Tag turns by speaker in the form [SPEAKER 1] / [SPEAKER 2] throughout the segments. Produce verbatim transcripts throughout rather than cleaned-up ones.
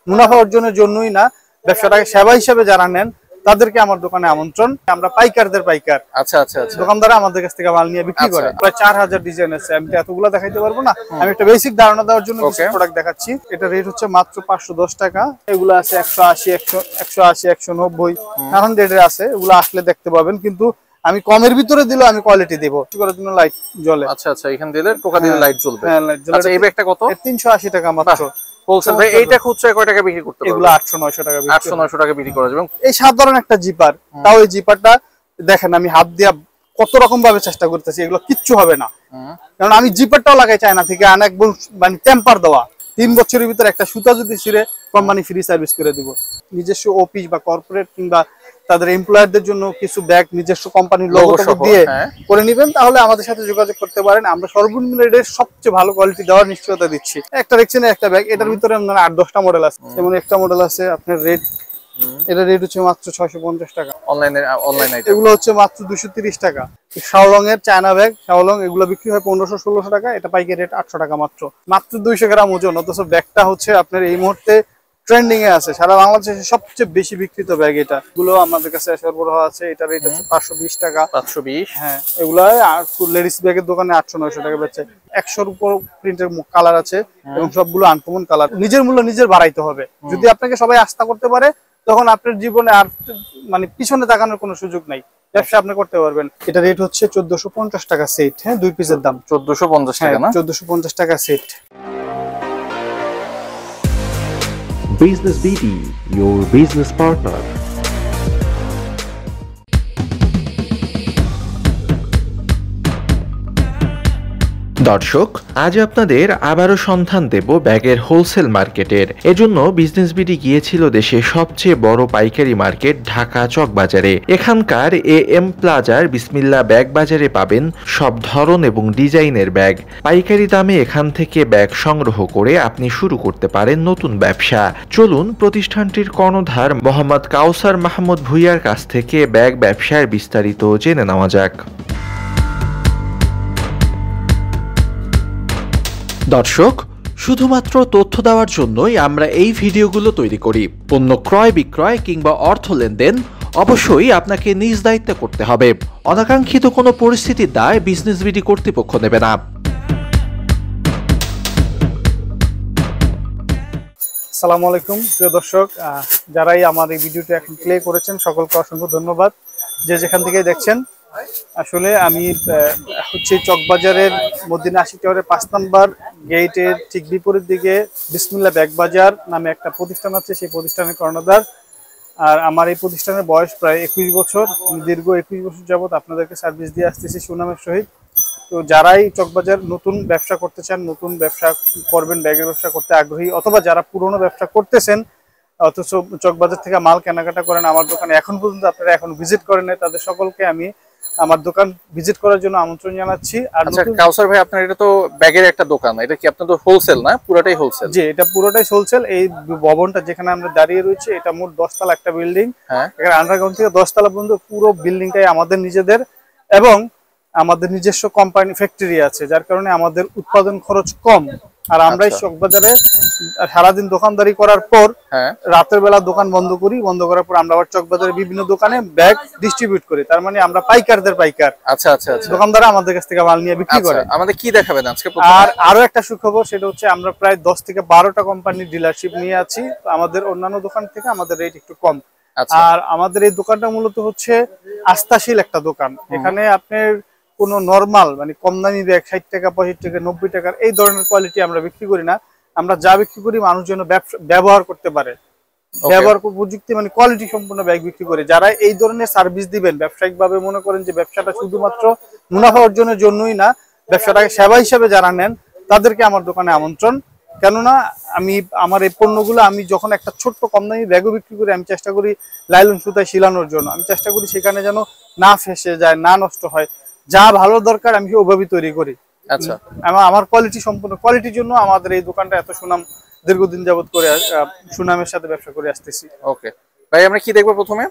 [SPEAKER 1] মুনাফা অর্জনের জন্যই না, ব্যবসাটাকে সেবা হিসেবে যারা নেন তাদেরকে আমার দোকানে আমন্ত্রণ। আমরা পাইকারদের পাইকার।
[SPEAKER 2] আচ্ছা আচ্ছা আচ্ছা।
[SPEAKER 1] দোকানদাররা আমাদের কাছ থেকে মাল নিয়ে বিক্রি করে। প্রায় চার হাজার ডিজাইন আছে, আমি এতগুলো দেখাইতে পারবো না। আমি একটা বেসিক ধারণা দেওয়ার জন্য কিছু প্রোডাক্ট দেখাচ্ছি। এটা রেট হচ্ছে মাত্র পাঁচশো দশ টাকা। এগুলো আছে একশো আশি, একশো একশো আশি, একশো নব্বই, নানান রেটের আছে। এগুলো আসলে দেখতে পাবেন, কিন্তু আমি কমের ভিতরে দিলে আমি কোয়ালিটি দেব, করার জন্য লাইট জ্বলে।
[SPEAKER 2] আচ্ছা আচ্ছা, এখানে দিলে টোকা দিলে লাইট জ্বলবে।
[SPEAKER 1] হ্যাঁ, লাইট জ্বলে।
[SPEAKER 2] আচ্ছা, এই ব্যাগটা কত?
[SPEAKER 1] তিনশো আশি টাকা মাত্র।
[SPEAKER 2] বলছেন ভাই এইটা খুচরা কয় টাকা বিক্রি করতে পারবেন?
[SPEAKER 1] এগুলো আটশো নয়শো টাকা বিক্রি,
[SPEAKER 2] আটশো নয়শো টাকা বিক্রি করা যাবে।
[SPEAKER 1] এই সাধারণ একটা জিপার, তাও এই জিপারটা দেখেন আমি হাত দিয়ে কত রকম ভাবে চেষ্টা করতেছি, এগুলো কিচ্ছু হবে না। কারণ আমি জিপারটাও লাগাই চায়না থেকে আনা, একদম মানে টেম্পার দেওয়া। তিন বছরের ভিতরে একটা সুতা যদি ছিঁড়ে কোম্পানি ফ্রি সার্ভিস করে দিব। নিজস্ব অফিস বা কর্পোরেট কিংবা তাদের এমপ্লয়ারদের জন্য কিছু ব্যাগ নিজস্ব কোম্পানির লোগো দিয়ে করে নেবেন, তাহলে আমাদের সাথে যোগাযোগ করতে পারেন। আমরা সর্বনিম্ন রেটের সবচেয়ে ভালো কোয়ালিটি দেওয়ার নিশ্চয়তা দিচ্ছি। একটা দেখছেন একটা ব্যাগ, এটার ভিতরে আট দশটা মডেল আছে। যেমন একটা মডেল আছে আপনার রেড, এটা রেট হচ্ছে মাত্র ছয়শো পঞ্চাশ টাকা।
[SPEAKER 2] অনলাইনে অনলাইন আইটেম
[SPEAKER 1] এগুলো হচ্ছে মাত্র দুশো তিরিশ টাকা। শাওলং এর চায়না ব্যাগ, শাওলং এগুলো বিক্রি হয় পনেরোশো ষোলোশো টাকা। এটা পাইকারি রেট আটশো টাকা মাত্র। মাত্র দুইশো গ্রাম ওজন, অথচ ব্যাগটা হচ্ছে আপনার এই মুহূর্তে ট্রেন্ডিং এ আছে। সারা বাংলাদেশে সবচেয়ে বেশি বিক্রিত ব্যাগ এটা। এগুলো আমাদের কাছে সরবরাহ আছে। এটা রেট হচ্ছে পাঁচশো বিশ টাকা।
[SPEAKER 2] পাঁচশো বিশ।
[SPEAKER 1] হ্যাঁ, এগুলো লেডিস ব্যাগের দোকানে আটশো নয়শো টাকা বেচে। একশোর উপর প্রিন্টের কালার আছে এবং সবগুলো আনকমন কালার। নিজের মূল্য নিজের বাড়াইতে হবে। যদি আপনাকে সবাই আস্থা করতে পারে, তখন আপনার জীবনে আর মানে পিছনে তাকানোর কোনো সুযোগ নাই, ব্যবসা আপনি করতে পারবেন। এটা রেট হচ্ছে চোদ্দশো পঞ্চাশ টাকা সেট। হ্যাঁ, দুই পিসের দাম
[SPEAKER 2] চোদ্দশো পঞ্চাশ টাকা না?
[SPEAKER 1] চোদ্দশো পঞ্চাশ টাকা সেট।
[SPEAKER 3] Business B D, your business partner. দর্শক, আজ আপনাদের আবারও সন্ধান দেব ব্যাগের হোলসেল মার্কেটের। এজন্য বিজনেস বিডি গিয়েছিল দেশের সবচেয়ে বড় পাইকারি মার্কেট ঢাকা চকবাজারে। এখানকার এ এম প্লাজার বিসমিল্লা ব্যাগ বাজারে পাবেন সব ধরন এবং ডিজাইনের ব্যাগ। পাইকারি দামে এখান থেকে ব্যাগ সংগ্রহ করে আপনি শুরু করতে পারেন নতুন ব্যবসা। চলুন প্রতিষ্ঠানটির কর্ণধার মোহাম্মদ কাউসার মাহমুদ ভুইয়ার কাছ থেকে ব্যাগ ব্যবসার বিস্তারিত জেনে নেওয়া যাক। দর্শক, শুধুমাত্র তথ্য দেওয়ার জন্যই আমরা এই ভিডিওগুলো তৈরি করি। পণ্য ক্রয় বিক্রয় কিংবা অর্থ লেনদেন অবশ্যই আপনাকে নিজ দায়িত্বে করতে হবে। অনাকাঙ্ক্ষিত কোনো পরিস্থিতির দায় বিজনেস বিডি কর্তৃপক্ষ নেবে না।
[SPEAKER 1] আসসালামু আলাইকুম প্রিয় দর্শক, যারাই আমার এই ভিডিওটি এখন প্লে করেছেন সকলকে অসংখ্য ধন্যবাদ, যে যেখান থেকে দেখছেন। আসলে আমি হচ্ছে চকবাজারের মদিনা আশিক টাওয়ারের পাঁচ নম্বর গেটের ঠিক বিপরীত দিকে বিসমিল্লা ব্যাগ বাজার নামে একটা প্রতিষ্ঠান আছে, সেই প্রতিষ্ঠানের কর্ণধার। আর আমার এই প্রতিষ্ঠানের বয়স প্রায় একুশ বছর। আমি দীর্ঘ একুশ বছর যাবৎ আপনাদেরকে সার্ভিস দিয়ে আসতেছি সুনামের সহিত। তো যারাই চকবাজার নতুন ব্যবসা করতে চান, নতুন ব্যবসা করবেন, ব্যাগের ব্যবসা করতে আগ্রহী, অথবা যারা পুরনো ব্যবসা করতেছেন অথচ চকবাজার থেকে মাল কেনাকাটা করেন, আমার দোকানে এখন পর্যন্ত আপনারা এখন ভিজিট করেন নাই, তাদের সকলকে আমি আমার দোকান ভিজিট করার জন্য আমন্ত্রণ জানাচ্ছি। আর
[SPEAKER 2] আচ্ছা কাউসার ভাই, আপনার এটা তো ব্যাগের একটা দোকান, এটা কি আপনাদের হোলসেল না পুরোটাই হোলসেল?
[SPEAKER 1] জি, এটা পুরোটাই হোলসেল। এই ভবনটা যেখানে আমরা দাঁড়িয়ে রয়েছে, এটা মোট দশতলা একটা বিল্ডিং। এখানে আন্ডারগ্রাউন্ড থেকে দশতলা পর্যন্ত পুরো বিল্ডিংটাই আমাদের নিজেদের, এবং আমাদের নিজস্ব কোম্পানি ফ্যাক্টরি আছে, যার কারণে আমাদের উৎপাদন খরচ কম। আর আমরাই চকবাজারে সারাদিন দোকানদারি করার পর রাতের বেলা দোকান বন্ধ করি, বন্ধ করার পর আমরা আবার চকবাজারে বিভিন্ন দোকানে ব্যাগ ডিস্ট্রিবিউট করি। তার মানে আমরা পাইকারদের পাইকার।
[SPEAKER 2] আচ্ছা আচ্ছা আচ্ছা,
[SPEAKER 1] দোকানদাররা আমাদের কাছ থেকে মাল নিয়ে বিক্রি করে।
[SPEAKER 2] আমাদের কি দেখাবেন আজকে?
[SPEAKER 1] আর আরো একটা সুখবর, সেটা হচ্ছে আমরা প্রায় দশ থেকে বারোটা কোম্পানির ডিলারশিপ নিয়ে আছি। আমাদের অন্যান্য দোকান থেকে আমাদের রেট একটু কম। আর আমাদের এই দোকানটা মূলত হচ্ছে আস্থাশীল একটা দোকান। এখানে আপনার কোনো নর্মাল মানে কম দামি ব্যাগ ষাট টাকা পঁয়ষট্টি টাকা নব্বই টাকার এই ধরনের কোয়ালিটি আমরা বিক্রি করি না। আমরা যা বিক্রি করি মানুষ যেন ব্যবহার করতে পারে, ব্যবহার প্রযুক্তি মানে কোয়ালিটি সম্পূর্ণ ব্যাগ বিক্রি করে। যারা এই ধরনের সার্ভিস দিবেন, ব্যবসায়িক ভাবে মনে করেন যে ব্যবসাটা শুধুমাত্র মুনাফা অর্জনের জন্যই না, ব্যবসাটাকে সেবা হিসেবে যারা নেন তাদেরকে আমার দোকানে আমন্ত্রণ। কেননা আমি আমার এই পণ্যগুলো আমি যখন একটা ছোট্ট কম দামি ব্যাগও বিক্রি করি, আমি চেষ্টা করি লাইলন সুতায় শিলানোর জন্য। আমি চেষ্টা করি সেখানে যেন না ফেসে যায়, না নষ্ট হয়, যা ভালো দরকার আমি ওভাবেই তৈরি করি।
[SPEAKER 2] আচ্ছা,
[SPEAKER 1] আমার কোয়ালিটি সম্পূর্ণ কোয়ালিটির জন্য আমাদের এই দোকানটা এত সুনাম দীর্ঘদিন যাবত করে সুনামের সাথে ব্যবসা করে আসতেছি।
[SPEAKER 2] ওকে ভাই, আমরা কি দেখবো প্রথমে?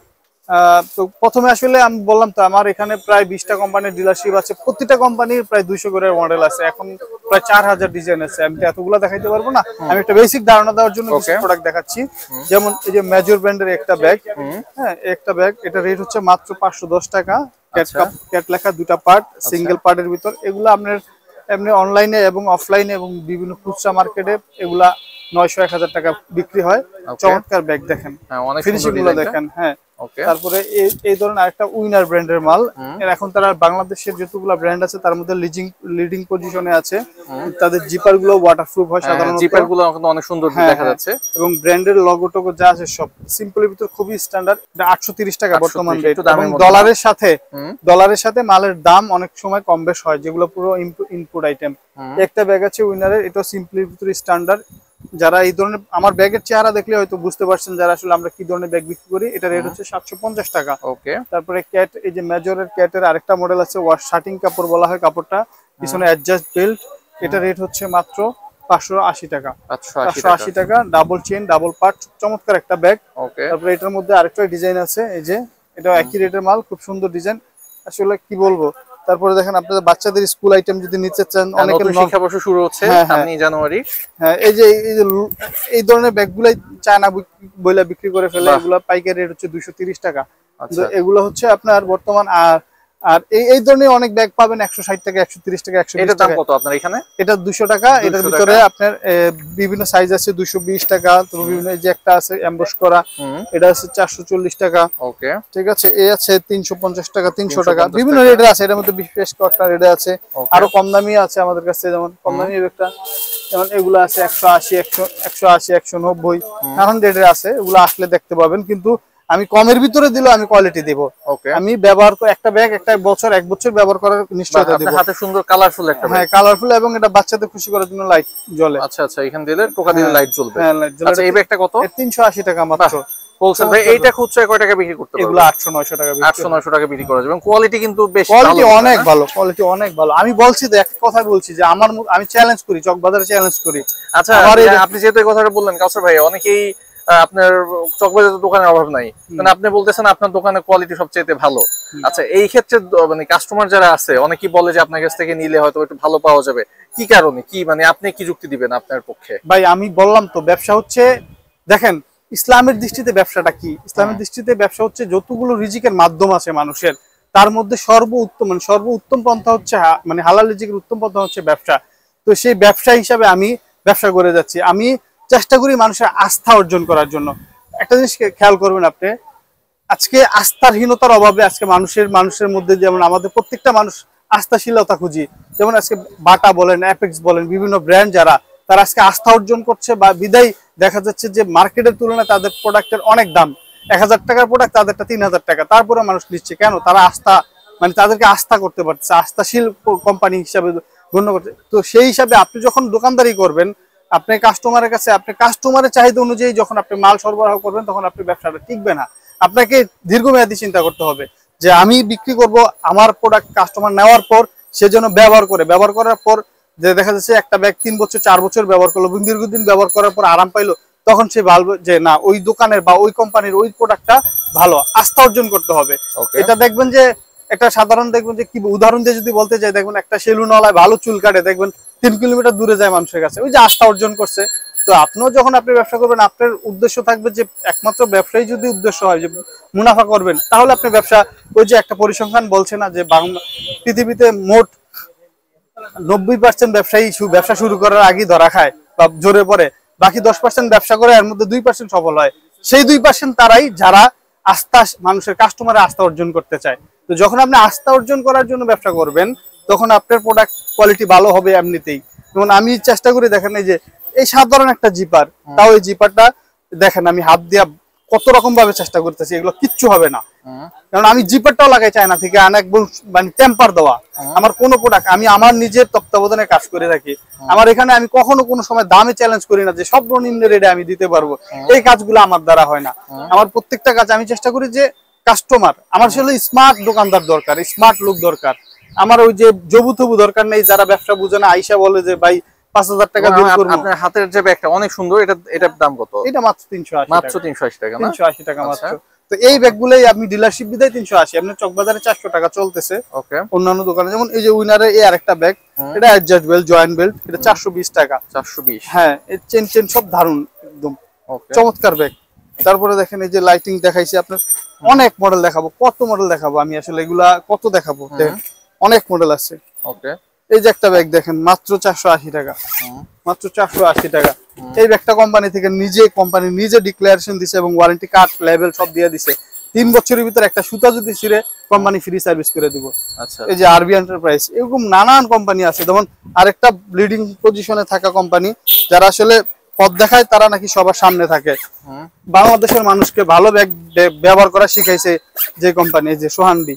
[SPEAKER 1] তো প্রথমে আসলে আমি বললাম তো আমার এখানে প্রায় বিশটা কোম্পানির ডিলারশিপ আছে, প্রতিটা কোম্পানির প্রায় দুইশো করে মডেল আছে, এখন প্রায় চার হাজার ডিজাইন আছে। আমি তো এতগুলো দেখাইতে পারবো না, আমি একটা বেসিক ধারণা দেওয়ার জন্য কিছু প্রোডাক্ট দেখাচ্ছি। যেমন এই যে মেজর ব্র্যান্ডের একটা ব্যাগ, হ্যাঁ একটা ব্যাগ, এটা রেট হচ্ছে মাত্র পাঁচশো দশ টাকা। ক্যাট কাপ ক্যাট লেখা, দুটা পার্ট, সিঙ্গেল পার্টের ভিতর। এগুলো আপনার এমনি অনলাইনে এবং অফলাইনে এবং বিভিন্ন খুচরা মার্কেটে এগুলা নয়শো এক হাজার টাকা বিক্রি হয়। চমৎকার ব্যাগ দেখেন, ফিনিশিং গুলো দেখেন। হ্যাঁ, তারপরে এই ধরনের আরেকটা উইনার ব্র্যান্ডের মাল, এখন তারা বাংলাদেশের যতগুলো ব্র্যান্ড আছে তার মধ্যে লিডিং লিডিং পজিশনে আছে। তাদের জিপার গুলো ওয়াটারপ্রুফ হয় সাধারণত,
[SPEAKER 2] জিপার গুলো অনেক সুন্দর দেখা যাচ্ছে এবং
[SPEAKER 1] ব্র্যান্ডের লোগো টোগো যা আছে সব সিম্পলের ভিতর খুবই স্ট্যান্ডার্ড। এটা আটশো তিরিশ টাকা বর্তমান রেট, এবং ডলারের সাথে ডলারের সাথে মালের দাম অনেক সময় কম বেশ হয়, যেগুলো পুরো ইনপুট আইটেম। একটা ব্যাগ আছে উইনারের, এটা সিম্পলের ভিতর স্ট্যান্ডার্ড। যারা এই ধরনের আমার ব্যাগের চেহারা দেখলে হয়তো বুঝতে পারছেন যারা আসলে আমরা কি ধরনের ব্যাগ বিক্রি করি। এটা রেট হচ্ছে সাতশো পঞ্চাশ টাকা।
[SPEAKER 2] ওকে,
[SPEAKER 1] তারপরে ক্যাট, এই যে মেজরের ক্যাটের আরেকটা মডেল আছে, ওয়াশ শার্টিং কাপড় বলা হয় কাপড়টা, পিছনে অ্যাডজাস্ট বেল্ট। এটা রেট হচ্ছে মাত্র পাঁচশো আশি টাকা। পাঁচশো আশি টাকা, ডাবল চেইন ডাবল পার্ট, চমৎকার একটা ব্যাগ। তারপরে এটার মধ্যে আরেকটা ডিজাইন আছে, এই যে এটা একই রেটের মাল, খুব সুন্দর ডিজাইন, আসলে কি বলবো। তারপরে দেখেন আপনাদের বাচ্চাদের স্কুল আইটেম যদি নিতে চান, অনেকের
[SPEAKER 2] শিক্ষাবর্ষ শুরু হচ্ছে সামনে জানুয়ারি।
[SPEAKER 1] হ্যাঁ, এই যে এই ধরনের ব্যাগগুলাই চায়না বইলা বিক্রি করে ফেলে, এগুলো পাইকারি রেট হচ্ছে দুইশো তিরিশ টাকা। এগুলো হচ্ছে আপনার বর্তমান। আর আর এই ধরনের অনেক ব্যাগ পাবেন একশো ষাট টাকা, একশো তিরিশ টাকা, একশো বিশ টাকা।
[SPEAKER 2] কত আপনার এখানে?
[SPEAKER 1] এটা দুইশো টাকা। এটার ভিতরে আপনার বিভিন্ন সাইজ আছে, দুইশো বিশ টাকা, বিভিন্ন যে একটা আছে এমবস করা, এটা আছে চারশো চল্লিশ টাকা।
[SPEAKER 2] ওকে,
[SPEAKER 1] ঠিক আছে। এই আছে তিনশো পঞ্চাশ টাকা, তিনশো টাকা, বিভিন্ন রেটের আছে। এটার মধ্যে বিশেষ কয়েকটা রেটে আছে, আরো কম দামি আছে আমাদের কাছে। যেমন কম দামি একটা, যেমন এগুলো আছে একশো আশি, একশো একশো আশি, একশো নব্বই, নানান রেটের আছে। এগুলো আসলে দেখতে পাবেন, কিন্তু আমি কমের ভিতরে দিলেও আমি কোয়ালিটি দেব। আমি ব্যবহার করে একটা ব্যাগ একটা বছর এক বছর ব্যবহার করার নিশ্চয়তা দেব।
[SPEAKER 2] হাতে সুন্দর কালারফুল একটা,
[SPEAKER 1] হ্যাঁ কালারফুল, এবং এটা বাচ্চাদের খুশি করার জন্য লাইট জ্বলে।
[SPEAKER 2] আচ্ছা আচ্ছা, এখানে দিলে টোকা দিলে লাইট জ্বলবে।
[SPEAKER 1] হ্যাঁ লাইট জ্বলে।
[SPEAKER 2] আচ্ছা, এই ব্যাগটা কত?
[SPEAKER 1] তিনশো আশি টাকা মাত্র।
[SPEAKER 2] হোলসেল ভাই, এইটা খুচরা কয় টাকা বিক্রি করতে পারবেন?
[SPEAKER 1] এগুলো আটশো নয়শো টাকা,
[SPEAKER 2] আটশো নয়শো টাকা বিক্রি করা যাবে, এবং কোয়ালিটি কিন্তু বেশ ভালো,
[SPEAKER 1] কোয়ালিটি অনেক ভালো, কোয়ালিটি অনেক ভালো। আমি বলছি তো, এক কথা বলছি যে আমার আমি চ্যালেঞ্জ করি, চকবাজারে চ্যালেঞ্জ করি।
[SPEAKER 2] আচ্ছা, আপনি যেহেতু এই কথাটা বললেন কাউসার ভাই, অনেকেই আপনার চকবাজারের দোকানের অভাব নাই, মানে আপনি বলতেছেন আপনার দোকানের কোয়ালিটি সবচেয়ে ভালো। আচ্ছা, এই ক্ষেত্রে মানে কাস্টমার যারা আছে অনেকেই বলে যে আপনার কাছ থেকে নিলে হয়তো একটু ভালো পাওয়া যাবে, কি কারণে, কি মানে আপনি কি যুক্তি দিবেন আপনার পক্ষে?
[SPEAKER 1] ভাই আমি বললাম তো, ব্যবসা হচ্ছে, দেখেন ইসলামের দৃষ্টিতে ব্যবসাটা কি, ইসলামের দৃষ্টিতে ব্যবসা হচ্ছে যতগুলো রিজিকের মাধ্যম আছে মানুষের, তার মধ্যে সর্ব উত্তম মানে সর্ব উত্তম পন্থা হচ্ছে মানে হালাল রিজিকের উত্তম পন্থা হচ্ছে ব্যবসা। তো সেই ব্যবসা হিসাবে আমি ব্যবসা করে যাচ্ছি। আমি চেষ্টা করি মানুষের আস্থা অর্জন করার জন্য। একটা জিনিস খেয়াল করবেন আপনি, আজকে আস্থারহীনতার অভাবে আজকে মানুষের মানুষের মধ্যে, যেমন আমাদের প্রত্যেকটা মানুষ আস্থাশীলতা খুঁজি, যেমন আজকে বাটা বলেন, অ্যাপেক্স বলেন, বিভিন্ন ব্র্যান্ড যারা, তারা আজকে আস্থা অর্জন করছে, বা বিদায় দেখা যাচ্ছে যে মার্কেটের তুলনায় তাদের প্রোডাক্টের অনেক দাম। এক হাজার টাকার প্রোডাক্ট তাদেরটা তিন হাজার টাকা, তারপরে মানুষ নিচ্ছে কেন? তারা আস্থা মানে তাদেরকে আস্থা করতে পারছে, আস্থাশীল কোম্পানি হিসাবে গণ্য করছে। তো সেই হিসাবে আপনি যখন দোকানদারি করবেন, আপনি কাস্টমারের কাছে, আপনি কাস্টমারের চাহিদা অনুযায়ী যখন আপনি মাল সরবরাহ করবেন, তখন আপনি ব্যবসাটা টিকবে না। আপনাকে দীর্ঘমেয়াদী চিন্তা করতে হবে যে আমি বিক্রি করব, আমার প্রোডাক্ট কাস্টমার নেওয়ার পর সে যেন ব্যবহার করে, ব্যবহার করার পর যে দেখা যাচ্ছে একটা ব্যাগ তিন বছর চার বছর ব্যবহার করলো, দীর্ঘদিন ব্যবহার করার পর আরাম পাইলো, তখন সে ভাববে যে না, ওই দোকানের বা ওই কোম্পানির ওই প্রোডাক্টটা ভালো। আস্থা অর্জন করতে হবে। এটা দেখবেন যে একটা সাধারণ, দেখবেন যে কি উদাহরণ দিয়ে যদি বলতে যাই, দেখবেন একটা সেলুনওয়ালায় ভালো চুল কাটে, দেখবেন তিন কিলোমিটার দূরে যায় মানুষের কাছে, ওই যে আস্থা অর্জন করছে। তো আপনিও যখন আপনি ব্যবসা করবেন, আপনার উদ্দেশ্য থাকবে যে একমাত্র ব্যবসায়ী যদি উদ্দেশ্য হয় যে মুনাফা করবেন, তাহলে আপনি ব্যবসা, ওই যে একটা পরিসংখ্যান বলছে না যে বাংলা পৃথিবীতে মোট নব্বই পার্সেন্ট ব্যবসায়ী ব্যবসা শুরু করার আগেই ধরা খায় বা জোরে পড়ে, বাকি দশ পার্সেন্ট ব্যবসা করে, এর মধ্যে দুই পার্সেন্ট সফল হয়। সেই দুই পার্সেন্ট তারাই যারা আস্থা, মানুষের কাস্টমারের আস্থা অর্জন করতে চায়। তো যখন আপনি আস্থা অর্জন করার জন্য ব্যবসা করবেন, তখন আপনার প্রোডাক্ট কোয়ালিটি ভালো হবে এমনিতেই। যেমন আমি চেষ্টা করি, দেখেন এই যে এই সাধারণ একটা জিপার, তাও এই জিপারটা দেখেন আমি হাত দিয়া কত রকম ভাবে চেষ্টা করতেছি, এগুলো কিচ্ছু হবে না। কারণ আমি জিপারটাও লাগাই চায়না থেকে, অনেক মানে টেম্পার দেওয়া। আমার কোনো প্রোডাক্ট আমি আমার নিজের তত্ত্বাবধানে কাজ করে থাকি। আমার এখানে আমি কখনো কোনো সময় দামে চ্যালেঞ্জ করি না যে সর্বনিম্ন রেটে আমি দিতে পারবো, এই কাজগুলো আমার দ্বারা হয় না। আমার প্রত্যেকটা কাজ আমি চেষ্টা করি যে কাস্টমার, আমার আসলে স্মার্ট দোকানদার দরকার, স্মার্ট লোক দরকার। আমার ওই যে জবু থবু দরকার নেই, যারা ব্যবসা বুঝে না আইসা বলে যে ভাই পাঁচ হাজার টাকা বিল করবো।
[SPEAKER 2] আপনার হাতের যে ব্যাগটা অনেক সুন্দর, এটা এটার দাম কত?
[SPEAKER 1] এটা মাত্র তিনশো আশি,
[SPEAKER 2] মাত্র তিনশো আশি টাকা,
[SPEAKER 1] তিনশো আশি টাকা মাত্র। তো এই ব্যাগগুলোই আপনি ডিলারশিপ বিদায় তিনশো আশি, আপনি চকবাজারে চারশো টাকা চলতেছে।
[SPEAKER 2] ওকে,
[SPEAKER 1] অন্যান্য দোকানে যেমন এই যে উইনারের এই আরেকটা ব্যাগ, এটা অ্যাডজাস্ট বেল্ট জয়েন্ট বেল্ট, এটা চারশো বিশ টাকা।
[SPEAKER 2] চারশো বিশ,
[SPEAKER 1] হ্যাঁ, এই চেন চেন সব দারুন একদম চমৎকার ব্যাগ। তারপরে দেখেন এই যে লাইটিং দেখাইছি আপনার, অনেক মডেল দেখাবো, কত মডেল দেখাবো আমি আসলে এগুলা কত দেখাবো, অনেক মডেল আছে।
[SPEAKER 2] ওকে,
[SPEAKER 1] এই যে একটা ব্যাগ দেখেন মাত্র চারশো আশি টাকা, মাত্র চারশো আশি টাকা। এই ব্যাগটা কোম্পানি থেকে নিজে কোম্পানি নিজে ডিক্লারেশন দিছে এবং ওয়ারেন্টি কার্ড লেবেল সব দিয়ে দিছে। তিন বছরের ভিতরে একটা সুতা যদি ছিঁড়ে কোম্পানি ফ্রি সার্ভিস করে দিব।
[SPEAKER 2] আচ্ছা,
[SPEAKER 1] এই যে আরবি এন্টারপ্রাইজ, এরকম নানান কোম্পানি আছে। যেমন আরেকটা লিডিং পজিশনে থাকা কোম্পানি যারা আসলে পথ দেখায়, তারা নাকি সবার সামনে থাকে। বাংলাদেশের মানুষকে ভালো ব্যাগ ব্যবহার করা শিখাইছে যে কোম্পানি, যে সোহানবি,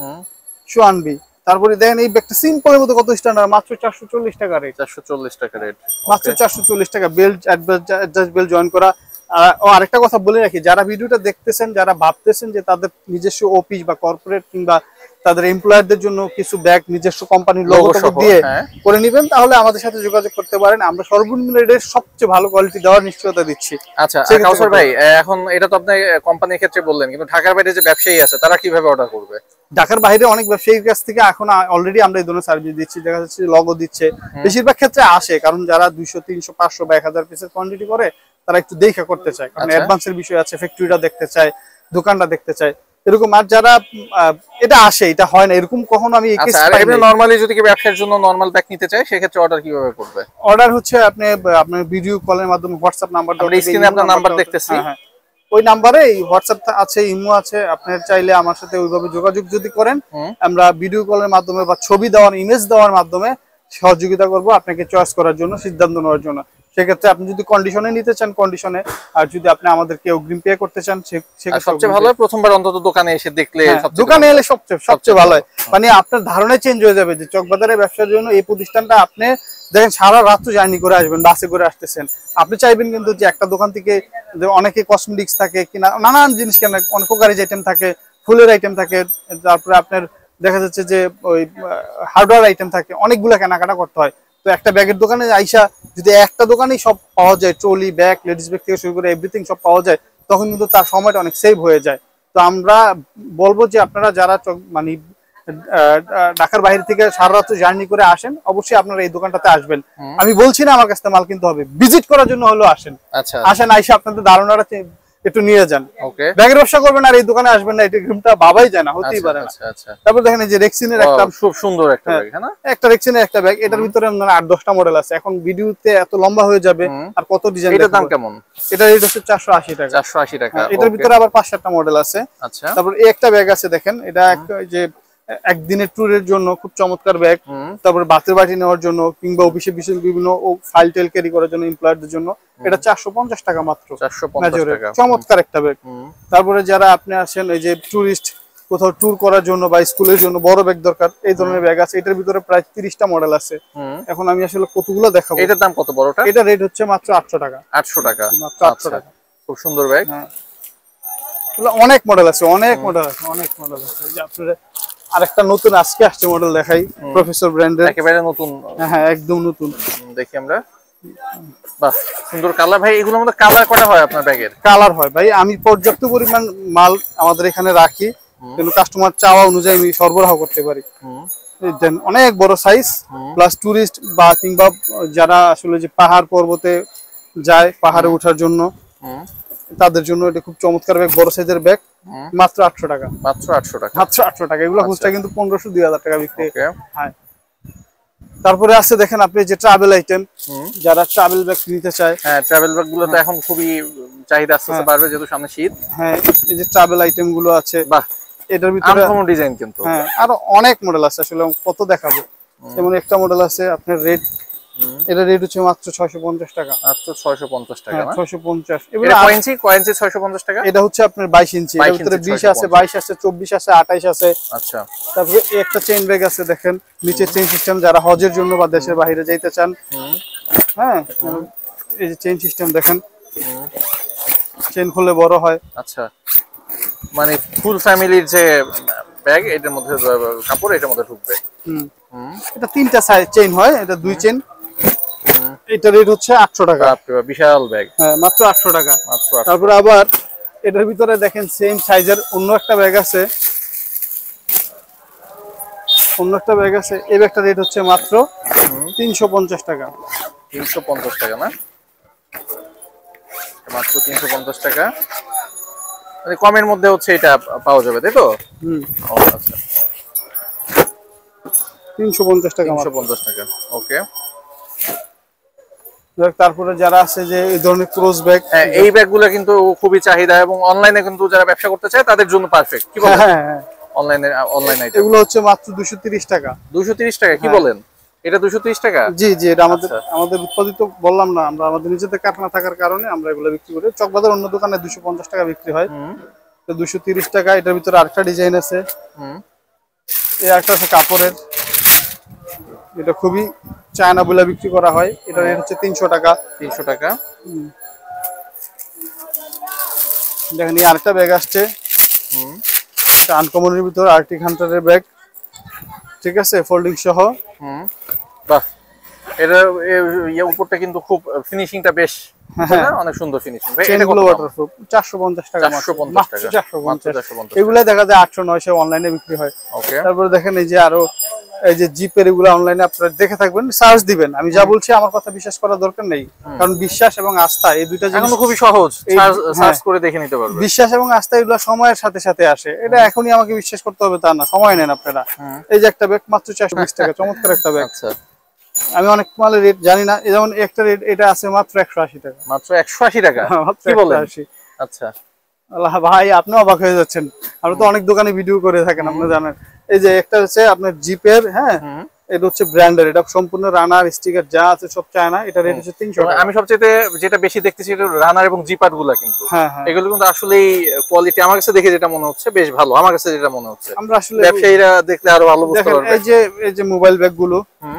[SPEAKER 1] সোহানবি। তারপরে দেখেন এই ব্যাগটা সিম্পলের মতো কত স্ট্যান্ডার্ড, মাত্র চারশো চল্লিশ টাকা রেট,
[SPEAKER 2] চারশো চল্লিশ টাকা রেট,
[SPEAKER 1] মাত্র চারশো চল্লিশ টাকা। বেল্ট অ্যাডজাস্ট বেল্ট জয়েন করা। ও আরেকটা কথা বলে রাখি, যারা ভিডিওটা দেখতেছেন, যারা ভাবতেছেন যে তাদের নিজস্ব অফিস বা কর্পোরেট কিংবা তাদের এমপ্লয়ারদের জন্য কিছু ব্যাগ নিজস্ব কোম্পানির লোগো দিয়ে করে নেবেন, তাহলে আমাদের সাথে যোগাযোগ করতে পারেন। আমরা সর্বনিম্ন রেটের সবচেয়ে ভালো কোয়ালিটি দেওয়ার নিশ্চয়তা দিচ্ছি।
[SPEAKER 2] আচ্ছা কাউসার ভাই, এখন এটা তো আপনি কোম্পানির ক্ষেত্রে বললেন, কিন্তু ঢাকার বাইরে যে ব্যবসায়ী আছে তারা কিভাবে অর্ডার করবে?
[SPEAKER 1] ঢাকার বাইরে অনেক ব্যবসায়ীর কাছ থেকে এখন অলরেডি আমরা এই ধরনের সার্ভিস দিচ্ছি, দেখা যাচ্ছে লগো দিচ্ছে। বেশিরভাগ ক্ষেত্রে আসে, কারণ যারা দুইশো তিনশো পাঁচশো বা এক হাজার পিসের কোয়ান্টিটি করে, তারা একটু দেখা করতে চায়, কারণ অ্যাডভান্সের বিষয় আছে, ফ্যাক্টরিটা দেখতে চায়, দোকানটা দেখতে চায়, এরকম। আর যারা এটা আসে, এটা হয় না এরকম কখনো আমি
[SPEAKER 2] নরমালি যদি কি ব্যবসার জন্য নরমাল ব্যাগ নিতে চাই, সেক্ষেত্রে অর্ডার কিভাবে করবে?
[SPEAKER 1] অর্ডার হচ্ছে আপনি আপনার ভিডিও কলের মাধ্যমে হোয়াটসঅ্যাপ নাম্বার,
[SPEAKER 2] স্ক্রিনে আপনার নাম্বার দেখতেছি,
[SPEAKER 1] ওই নাম্বারে হোয়াটসঅ্যাপ আছে, ইমো আছে। আপনার চাইলে আমার সাথে ওইভাবে যোগাযোগ যদি করেন, আমরা ভিডিও কলের মাধ্যমে বা ছবি দেওয়ার, ইমেজ দেওয়ার মাধ্যমে সহযোগিতা করব আপনাকে চয়েস করার জন্য, সিদ্ধান্ত নেওয়ার জন্য। সেক্ষেত্রে আপনি যদি কন্ডিশনে নিতে চান কন্ডিশনে, আর যদি আপনি আমাদেরকে অগ্রিম পে করতে চান, সেক্ষেত্রে
[SPEAKER 2] সবচেয়ে ভালো প্রথমবার অন্তত দোকানে এসে দেখলে,
[SPEAKER 1] দোকানে এলে সবচেয়ে সবচেয়ে ভালো হয়। মানে আপনার ধারণা চেঞ্জ হয়ে যাবে যে চকবাজারের ব্যবসার জন্য এই প্রতিষ্ঠানটা, আপনি দেখেন সারা রাত তো জার্নি করে আসবেন, বাসে করে আসতেছেন, আপনি চাইবেন কিন্তু যে একটা দোকান থেকে অনেকে কসমেটিক্স থাকে কিনা, নানান জিনিস কেন, অনেক গাড়িজ আইটেম থাকে, ফুলের আইটেম থাকে, তারপরে আপনার দেখা যাচ্ছে যে ওই হার্ডওয়্যার আইটেম থাকে, অনেকগুলো কেনাকাটা করতে হয়। তো একটা ব্যাগের দোকানে আইসা যদি একটা দোকানেই সব পাওয়া যায়, ট্রলি, ব্যাগ, লেডিস ব্যাগ থেকে শুরু করে এভরিথিং সব পাওয়া যায়, তখন কিন্তু তার সময়টা অনেক সেভ হয়ে যায়। তো আমরা বলবো যে আপনারা যারা মানে ঢাকার বাইরে থেকে সারা রাত জার্নি করে আসেন, অবশ্যই আপনারা এই দোকানটাতে আসবেন। আমি বলছি না আমার কাছ থেকে মাল কিনতে হবে, ভিজিট করার জন্য হলেও আসেন।
[SPEAKER 2] আচ্ছা,
[SPEAKER 1] আসেন, আইসা আপনাদের ধারণাটা একটু নিয়ে যান। ব্যাগের ব্যবসা করবেন আর এই দোকানে আসবেন না, এটা ঘুমটা ভাবাই যায় না, হতেই পারে না। তারপর দেখেন এই যে রেক্সিনের একটা
[SPEAKER 2] খুব সুন্দর একটা ব্যাগ, হ্যাঁ,
[SPEAKER 1] একটা রেক্সিনের একটা ব্যাগ, এটার ভিতরে আট দশটা মডেল আছে। এখন ভিডিওতে এত লম্বা হয়ে যাবে, আর কত ডিজাইন।
[SPEAKER 2] এটার দাম কেমন?
[SPEAKER 1] এটা রেট হচ্ছে চারশো আশি টাকা।
[SPEAKER 2] চারশো আশি টাকা।
[SPEAKER 1] এটার ভিতরে আবার পাঁচ সাতটা মডেল আছে।
[SPEAKER 2] আচ্ছা,
[SPEAKER 1] তারপর এই একটা ব্যাগ আছে দেখেন, এটা যে একদিনের ট্যুরের জন্য খুব চমৎকার ব্যাগ। তারপরে বাতের বাটি নেওয়ার জন্য কিংবা অফিসে বিশেষ বিভিন্ন ফাইল টেল ক্যারি করার জন্য এমপ্লয়ারদের জন্য, এটা চারশো পঞ্চাশ টাকা মাত্র।
[SPEAKER 2] চারশো পঞ্চাশ টাকা,
[SPEAKER 1] চমৎকার একটা ব্যাগ। তারপরে যারা আপনি আসেন এই যে ট্যুরিস্ট কোথাও ট্যুর করার জন্য বা স্কুলের জন্য বড় ব্যাগ দরকার, এই ধরনের ব্যাগ আছে। এটার ভিতরে প্রায় তিরিশটা মডেল আছে। এখন আমি আসলে কতগুলো দেখাবো।
[SPEAKER 2] এটার দাম কত বড়টা?
[SPEAKER 1] এটা রেট হচ্ছে মাত্র আটশো টাকা।
[SPEAKER 2] আটশো টাকা,
[SPEAKER 1] মাত্র আটশো টাকা।
[SPEAKER 2] খুব সুন্দর ব্যাগ।
[SPEAKER 1] অনেক মডেল আছে, অনেক মডেল আছে, অনেক মডেল আছে। যে আপনারা আরেকটা নতুন আজকে আসছে মডেল দেখাই, প্রফেসর ব্র্যান্ডের,
[SPEAKER 2] একেবারে নতুন।
[SPEAKER 1] হ্যাঁ, একদম নতুন।
[SPEAKER 2] দেখি আমরা। বাহ, সুন্দর কালার। ভাই এগুলোর মধ্যে কালার কটা হয় আপনার ব্যাগের?
[SPEAKER 1] কালার হয় ভাই, আমি পর্যাপ্ত পরিমাণ মাল আমাদের এখানে রাখি, কিন্তু কাস্টমার চাওয়া অনুযায়ী আমি সরবরাহ করতে পারি। দেন অনেক বড় সাইজ, প্লাস টুরিস্ট বা কিংবা যারা আসলে যে পাহাড় পর্বতে যায়, পাহাড়ে ওঠার জন্য, তাদের জন্য এটা খুব চমৎকার ব্যাগ, বড় সাইজের ব্যাগ, মাত্র আটশো টাকা।
[SPEAKER 2] মাত্র আটশো টাকা,
[SPEAKER 1] মাত্র আটশো টাকা। এগুলো খুচরা কিন্তু পনেরোশো দুই হাজার টাকা বিক্রি। হ্যাঁ, তারপরে আছে দেখেন আপনি যে ট্রাভেল আইটেম, যারা ট্রাভেল ব্যাগ নিতে চায়।
[SPEAKER 2] হ্যাঁ, ট্রাভেল ব্যাগ গুলো তো এখন খুবই চাহিদা আস্তে আস্তে বাড়বে, যেহেতু সামনে শীত।
[SPEAKER 1] হ্যাঁ, এই যে ট্রাভেল আইটেম গুলো আছে।
[SPEAKER 2] বাহ,
[SPEAKER 1] এটার ভিতরে
[SPEAKER 2] আনকমন ডিজাইন কিন্তু।
[SPEAKER 1] হ্যাঁ, আরো অনেক মডেল আছে, আসলে কত দেখাবো। যেমন একটা মডেল আছে আপনার রেড, এটা রেট হচ্ছে মাত্র ছয়শো পঞ্চাশ টাকা।
[SPEAKER 2] মাত্র ছয়শো পঞ্চাশ টাকা না?
[SPEAKER 1] ছয়শো পঞ্চাশ।
[SPEAKER 2] এটা কয় ইঞ্চি? কয় ইঞ্চি ছয়শো পঞ্চাশ টাকা?
[SPEAKER 1] এটা হচ্ছে আপনার বাইশ ইঞ্চি। এর ভিতরে বিশ আছে, বাইশ আছে, চব্বিশ আছে, আঠাইশ আছে।
[SPEAKER 2] আচ্ছা,
[SPEAKER 1] তারপরে একটা চেইন ব্যাগ আছে দেখেন, নিচে চেইন সিস্টেম, যারা হজের জন্য বা দেশের বাইরে যাইতে চান। হ্যাঁ, এই যে চেইন সিস্টেম দেখেন, চেইন খুলে বড় হয়।
[SPEAKER 2] আচ্ছা, মানে ফুল ফ্যামিলির যে ব্যাগ, এটার মধ্যে কাপড় এটার মধ্যে ঢুকবে। হুম,
[SPEAKER 1] এটা তিনটা সাইজ চেইন হয়, এটা দুই চেইন। এটা রেট হচ্ছে আটশো টাকা।
[SPEAKER 2] বিশাল ব্যাগ।
[SPEAKER 1] হ্যাঁ, মাত্র আটশো টাকা।
[SPEAKER 2] মাত্র।
[SPEAKER 1] তারপরে আবার এটার ভিতরে দেখেন সেম সাইজের অন্য একটা ব্যাগ আছে, অন্য একটা ব্যাগ আছে। এই ব্যাগটার রেট হচ্ছে মাত্র তিনশো পঞ্চাশ টাকা।
[SPEAKER 2] তিনশো পঞ্চাশ টাকা না, মাত্র তিনশো পঞ্চাশ টাকা, মানে কমের মধ্যে হচ্ছে এটা পাওয়া যাবে, তাই তো?
[SPEAKER 1] হুম,
[SPEAKER 2] আচ্ছা,
[SPEAKER 1] তিনশো পঞ্চাশ টাকা,
[SPEAKER 2] তিনশো পঞ্চাশ টাকা। ওকে।
[SPEAKER 1] তারপরে যারা আছে যে এই ধরনের ক্রস ব্যাগ,
[SPEAKER 2] হ্যাঁ এই ব্যাগগুলো কিন্তু খুবই চাহিদা এবং অনলাইনে কিন্তু যারা ব্যবসা করতে চায় তাদের জন্য পারফেক্ট। কি বলেন?
[SPEAKER 1] হ্যাঁ হ্যাঁ,
[SPEAKER 2] অনলাইনে অনলাইন আইটেম
[SPEAKER 1] এগুলো হচ্ছে মাত্র দুশো তিরিশ টাকা।
[SPEAKER 2] দুশো তিরিশ টাকা? কি বলেন, এটা দুশো তিরিশ টাকা?
[SPEAKER 1] জি জি, এটা আমাদের আমাদের উৎপাদিত, বললাম না, আমরা আমাদের নিজেদের কারখানা থাকার কারণে আমরা এগুলো বিক্রি করি। চকবাজার অন্য দোকানে দুশো পঞ্চাশ টাকা বিক্রি হয়, তো দুশো তিরিশ টাকা। এটার ভিতরে আরেকটা ডিজাইন আছে, এই একটা আছে কাপড়ের, এটা খুবই চায়না বলে বিক্রি করা হয়, এটা রেট হচ্ছে তিনশো টাকা।
[SPEAKER 2] তিনশো টাকা।
[SPEAKER 1] দেখেন এই আরেকটা ব্যাগ আসছে, আনকমনের ভিতর আর্টিক হান্টারের ব্যাগ, ঠিক আছে, ফোল্ডিং সহ।
[SPEAKER 2] হুম, বাহ, এটা এই উপরটা কিন্তু খুব ফিনিশিংটা বেশ অনেক সুন্দর ফিনিশিং।
[SPEAKER 1] চেনগুলো ওয়াটারপ্রুফ, চারশো পঞ্চাশ টাকা,
[SPEAKER 2] চারশো পঞ্চাশ টাকা,
[SPEAKER 1] চারশো পঞ্চাশ। এগুলো দেখা যায় আটশো নয়শো অনলাইনে বিক্রি হয়।
[SPEAKER 2] ওকে।
[SPEAKER 1] তারপরে দেখেন এই যে আরো এই যে জিপের এগুলো অনলাইনে আপনারা দেখে থাকবেন, সার্চ দিবেন। আমি যা বলছি আমার কথা বিশ্বাস করার দরকার নেই, কারণ বিশ্বাস এবং আস্থা এই দুইটা জিনিস
[SPEAKER 2] খুবই সহজ, সার্চ করে দেখে নিতে পারবেন।
[SPEAKER 1] বিশ্বাস এবং আস্থা এগুলো সময়ের সাথে সাথে আসে, এটা এখনই আমাকে বিশ্বাস করতে হবে তা না, সময় নেন আপনারা। এই যে একটা ব্যাগ মাত্র চারশো বিশ টাকা, চমৎকার একটা ব্যাগ।
[SPEAKER 2] আচ্ছা,
[SPEAKER 1] আমি অনেক মালের রেট জানি না, যেমন একটা রেট এটা আছে মাত্র একশো আশি টাকা।
[SPEAKER 2] মাত্র একশো আশি টাকা? কি বলেন? আচ্ছা,
[SPEAKER 1] আল্লাহ ভাই, আপনি অবাক হয়ে যাচ্ছেন, আমরা তো অনেক দোকানে ভিডিও করে থাকেন, আপনি জানেন। এই যে একটা হচ্ছে আপনার জিপের, হ্যাঁ এটা হচ্ছে ব্র্যান্ডের, এটা সম্পূর্ণ রানার স্টিকার যা আছে সব চায়না, এটা রেট হচ্ছে তিনশো টাকা।
[SPEAKER 2] আমি সবচেয়ে যেটা বেশি দেখতেছি এটা রানার এবং জিপার গুলা, কিন্তু এগুলো কিন্তু আসলেই কোয়ালিটি আমার কাছে দেখে যেটা মনে হচ্ছে বেশ ভালো, আমার কাছে যেটা মনে হচ্ছে।
[SPEAKER 1] আমরা আসলে
[SPEAKER 2] ব্যবসায়ীরা দেখলে আরো ভালো বুঝতে পারবে।
[SPEAKER 1] এই যে এই যে মোবাইল ব্যাগ গুলো,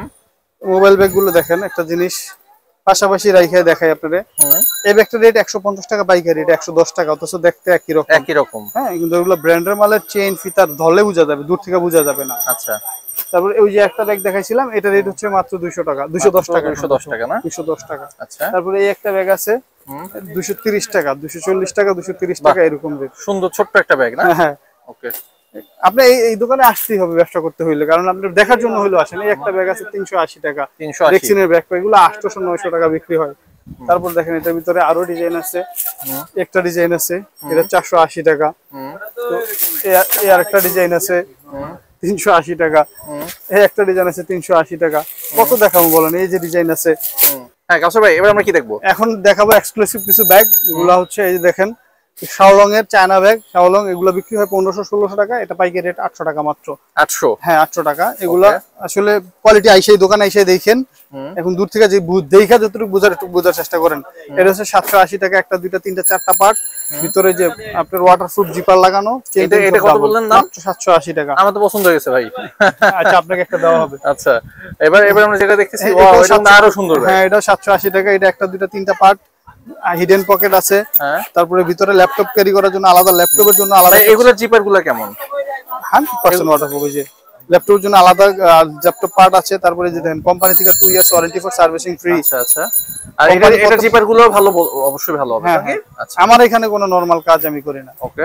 [SPEAKER 1] মোবাইল ব্যাগ গুলো দেখেন, একটা জিনিস পাশাপাশি রাইখে দেখাই আপনাদের। এই ব্যাগটার রেট একশো পঞ্চাশ টাকা পাইকারি, রেট একশো দশ টাকা, অথচ দেখতে একই রকম
[SPEAKER 2] একই রকম
[SPEAKER 1] হ্যাঁ, কিন্তু ওগুলো ব্র্যান্ডের মালের চেইন ফিতার ধরলে বোঝা যাবে, দূর থেকে বোঝা যাবে না।
[SPEAKER 2] আচ্ছা,
[SPEAKER 1] তারপরে ওই যে একটা ব্যাগ দেখাইছিলাম, এটা রেট হচ্ছে মাত্র দুইশো টাকা, দুইশো দশ টাকা,
[SPEAKER 2] দুইশো দশ টাকা না,
[SPEAKER 1] দুইশো দশ টাকা।
[SPEAKER 2] আচ্ছা,
[SPEAKER 1] তারপরে এই একটা ব্যাগ আছে দুইশো তিরিশ টাকা, দুইশো চল্লিশ টাকা, দুইশো তিরিশ টাকা, এরকম রেট।
[SPEAKER 2] সুন্দর ছোট্ট একটা ব্যাগ না?
[SPEAKER 1] হ্যাঁ,
[SPEAKER 2] ওকে।
[SPEAKER 1] আপনি এই এই দোকানে আসতেই হবে ব্যবসা করতে হইলে, কারণ আপনি দেখার জন্য হইলো আসেন। এই একটা ব্যাগ আছে তিনশো আশি টাকা, রেক্সিনের ব্যাগ, এগুলো আটশো নয়শো টাকা বিক্রি হয়। তারপর দেখেন এটার ভিতরে আরো ডিজাইন আছে, একটা ডিজাইন আছে এটা চারশো আশি টাকা, তো এই আরেকটা ডিজাইন আছে তিনশো আশি টাকা, এই একটা ডিজাইন আছে তিনশো আশি টাকা। কত দেখাবো বলেন? এই যে ডিজাইন আছে।
[SPEAKER 2] হ্যাঁ কাউসার ভাই, এবার আমরা কি দেখবো?
[SPEAKER 1] এখন দেখাবো এক্সক্লুসিভ কিছু ব্যাগ, এগুলো হচ্ছে এই যে দেখেন শাওলং এর চায়না ব্যাগ, শাওলং, এগুলো বিক্রি হয় পনেরোশো ষোলোশো টাকা, এটা পাইকারি রেট আটশো টাকা মাত্র।
[SPEAKER 2] আটশো?
[SPEAKER 1] হ্যাঁ আটশো টাকা। এগুলা আসলে কোয়ালিটি আইসে দোকানে এসে দেখেন, এখন দূর থেকে যে দেখা যতটুকু বোঝার একটু বোঝার চেষ্টা করেন। এটা হচ্ছে সাতশো আশি টাকা, একটা দুইটা তিনটা চারটা পার্ট, ভিতরে যে আপনার ওয়াটারপ্রুফ জিপার লাগানো।
[SPEAKER 2] এটা এটা কত বললেন দাম?
[SPEAKER 1] সাতশো আশি টাকা।
[SPEAKER 2] আমার তো পছন্দ হয়ে গেছে ভাই।
[SPEAKER 1] আচ্ছা, আপনাকে একটা দেওয়া হবে।
[SPEAKER 2] আচ্ছা, এবার এবার আমরা যেটা দেখতেছি ওয়াও, এটা আরো সুন্দর।
[SPEAKER 1] হ্যাঁ, এটা সাতশো আশি টাকা, এটা একটা দুইটা তিনটা পার্ট, হিডেন পকেট আছে, তারপরে ভিতরে ল্যাপটপ ক্যারি করার জন্য আলাদা, ল্যাপটপের জন্য আলাদা।
[SPEAKER 2] এগুলোর জিপার গুলো কেমন?
[SPEAKER 1] হান্ড্রেড পার্সেন্ট ওয়াটারপ্রুফ, এই যে ল্যাপটপের জন্য আলাদা ল্যাপটপ পার্ট আছে। তারপরে যে দেখেন কোম্পানি থেকে two years warranty for servicing free.
[SPEAKER 2] আচ্ছা আচ্ছা, আর এটা এটা জিপার গুলো ভালো, অবশ্যই ভালো হবে নাকি?
[SPEAKER 1] আচ্ছা, আমার এখানে কোনো নরমাল কাজ আমি করি না।
[SPEAKER 2] ওকে।